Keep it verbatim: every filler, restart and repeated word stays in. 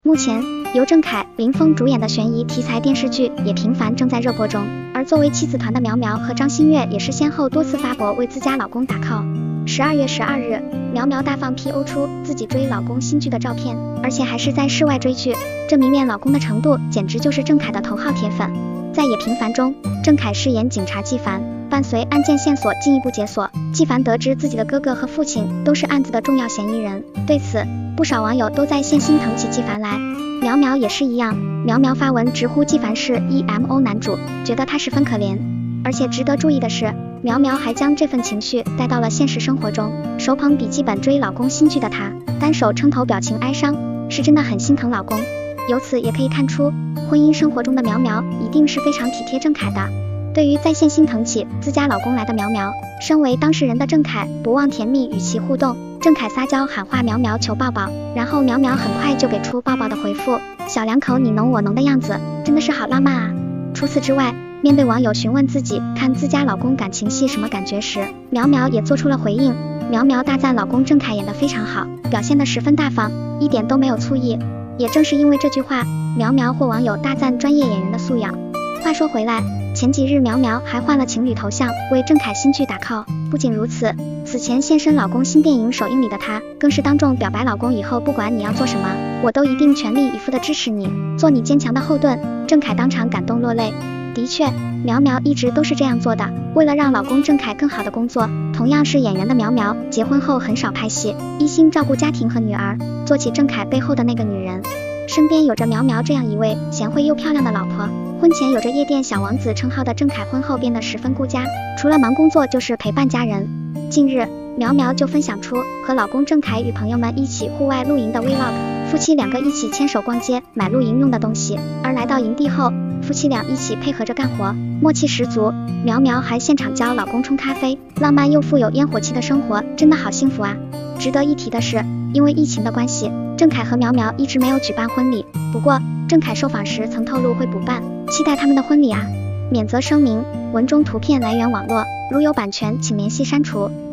目前，由郑恺、林峰主演的悬疑题材电视剧也频繁正在热播中，而作为妻子团的苗苗和张馨月也是先后多次发博为自家老公打 call。十二月十二日，苗苗大放 P O 出自己追老公新剧的照片，而且还是在室外追剧，这迷恋老公的程度简直就是郑恺的头号铁粉。在也平凡中，郑恺饰演警察纪凡，伴随案件线索进一步解锁，纪凡得知自己的哥哥和父亲都是案子的重要嫌疑人，对此不少网友都在线心疼起纪凡来。苗苗也是一样，苗苗发文直呼纪凡是 E M O 男主，觉得他十分可怜。而且值得注意的是，苗苗还将这份情绪带到了现实生活中，手捧笔记本追老公新剧的她，单手撑头表情哀伤，是真的很心疼老公。由此也可以看出，婚姻生活中的苗苗一定是非常体贴郑恺的。对于在线心疼起自家老公来的苗苗，身为当事人的郑恺不忘甜蜜与其互动，郑恺撒娇喊话苗苗求抱抱，然后苗苗很快就给出抱抱的回复，小两口你侬我侬的样子，真的是好浪漫啊。除此之外，面对网友询问自己看自家老公感情戏什么感觉时，苗苗也做出了回应。苗苗大赞老公郑恺演得非常好，表现得十分大方，一点都没有醋意。也正是因为这句话，苗苗获网友大赞专业演员的素养。话说回来，前几日苗苗还换了情侣头像为郑恺新剧打 call。不仅如此，此前现身老公新电影首映里的她，更是当众表白老公以后不管你要做什么，我都一定全力以赴的支持你，做你坚强的后盾。郑恺当场感动落泪。的确，苗苗一直都是这样做的，为了让老公郑恺更好的工作，同样是演员的苗苗，结婚后很少拍戏，一心照顾家庭和女儿，做起郑恺背后的那个女人。身边有着苗苗这样一位贤惠又漂亮的老婆，婚前有着夜店小王子称号的郑恺婚后变得十分顾家，除了忙工作就是陪伴家人。近日，苗苗就分享出和老公郑恺与朋友们一起户外露营的 vlog， 夫妻两个一起牵手逛街买露营用的东西，而来到营地后，夫妻俩一起配合着干活，默契十足。苗苗还现场教老公冲咖啡，浪漫又富有烟火气的生活真的好幸福啊。值得一提的是，因为疫情的关系，郑恺和苗苗一直没有举办婚礼，不过郑恺受访时曾透露会补办，期待他们的婚礼啊。免责声明，文中图片来源网络，如有版权请联系删除。